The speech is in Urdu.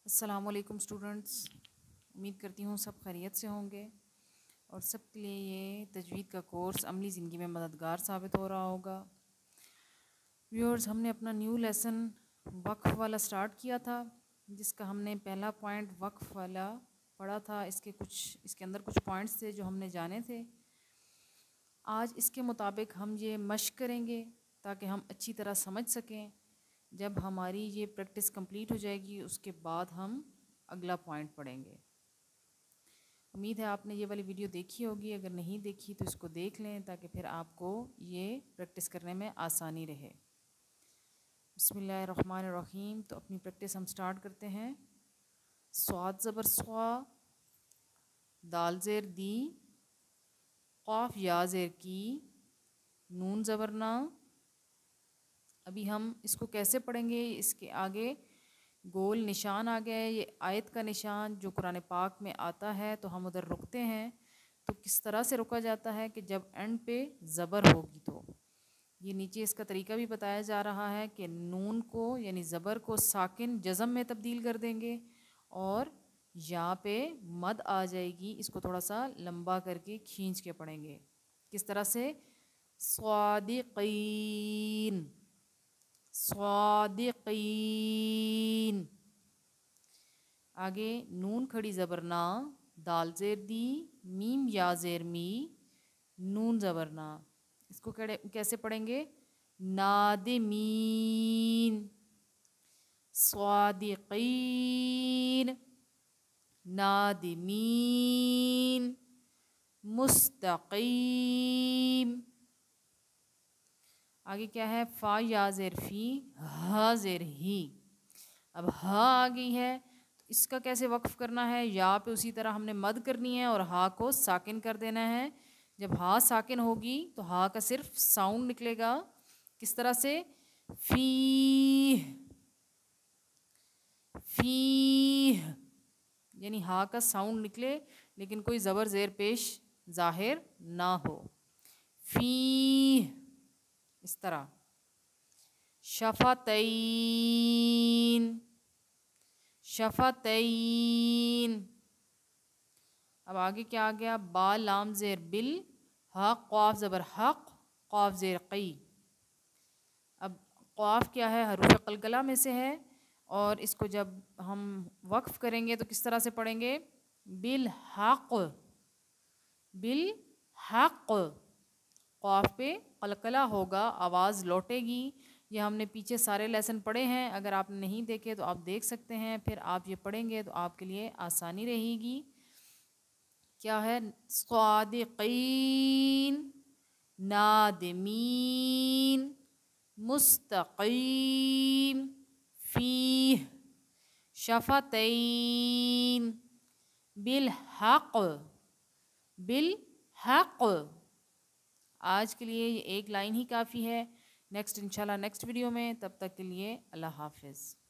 السلام علیکم اسٹوڈنٹس، امید کرتی ہوں سب خیریت سے ہوں گے اور سب کے لیے یہ تجوید کا کورس عملی زندگی میں مددگار ثابت ہو رہا ہوگا۔ ویورز، ہم نے اپنا نیو لیسن وقف والا سٹارٹ کیا تھا، جس کا ہم نے پہلا پوائنٹ وقف والا پڑھا تھا۔ اس کے اندر کچھ پوائنٹس تھے جو ہم نے جانے تھے۔ آج اس کے مطابق ہم یہ مشق کریں گے تاکہ ہم اچھی طرح سمجھ سکیں۔ جب ہماری یہ پریکٹس کمپلیٹ ہو جائے گی اس کے بعد ہم اگلا پوائنٹ پڑھیں گے۔ امید ہے آپ نے یہ والی ویڈیو دیکھی ہوگی، اگر نہیں دیکھی تو اس کو دیکھ لیں تاکہ پھر آپ کو یہ پریکٹس کرنے میں آسانی رہے۔ بسم اللہ الرحمن الرحیم۔ تو اپنی پریکٹس ہم سٹارٹ کرتے ہیں۔ صاد زبر صوا، دال زیر دی، قاف یا زیر کی، نون زبر نا۔ ابھی ہم اس کو کیسے پڑھیں گے؟ اس کے آگے گول نشان آ گیا ہے، یہ آیت کا نشان جو قرآن پاک میں آتا ہے، تو ہم ادھر رکتے ہیں۔ تو کس طرح سے رکا جاتا ہے کہ جب اینڈ پہ زبر ہوگی تو یہ نیچے اس کا طریقہ بھی بتایا جا رہا ہے کہ نون کو یعنی زبر کو ساکن جزم میں تبدیل کر دیں گے اور یہاں پہ مد آ جائے گی، اس کو تھوڑا سا لمبا کر کے کھینچ کے پڑھیں گے۔ کس طرح سے؟ صادقین، صادقین۔ آگے نون کھڑی زبر نا، دال زیر دی، میم یا زیر می، نون زبر نا۔ اس کو کیسے پڑھیں گے؟ نادمین، صادقین، نادمین، مستقیم۔ آگے کیا ہے؟ فا یا زیر فی، ہا زیر ہی۔ اب ہا آ گئی ہے تو اس کا کیسے وقف کرنا ہے؟ یا پہ اسی طرح ہم نے مد کرنی ہے اور ہا کو ساکن کر دینا ہے۔ جب ہا ساکن ہوگی تو ہا کا صرف ساؤنڈ نکلے گا۔ کس طرح سے؟ فی، فی، یعنی ہا کا ساؤنڈ نکلے لیکن کوئی زبر زیر پیش ظاہر نہ ہو۔ فی، اس طرح۔ شفتین، شفتین۔ اب آگے کیا آ گیا؟ با لام زیر بل، حق قاف زبر حق، قاف زیر قی۔ اب قاف کیا ہے؟ حروف قلقلہ میں سے ہے اور اس کو جب ہم وقف کریں گے تو کس طرح سے پڑھیں گے؟ بالحق، بالحق۔ قاف پہ قلقلہ ہوگا، آواز لوٹے گی۔ یہ ہم نے پیچھے سارے لیسن پڑھے ہیں، اگر آپ نے نہیں دیکھے تو آپ دیکھ سکتے ہیں، پھر آپ یہ پڑھیں گے تو آپ کے لیے آسانی رہے گی۔ کیا ہے؟ صادقین، نادمین، مستقیم، فیہ، شفتین، بالحق، بالحق۔ آج کے لیے یہ ایک لائن ہی کافی ہے۔ نیکسٹ انشاءاللہ نیکسٹ ویڈیو میں، تب تک کے لیے اللہ حافظ۔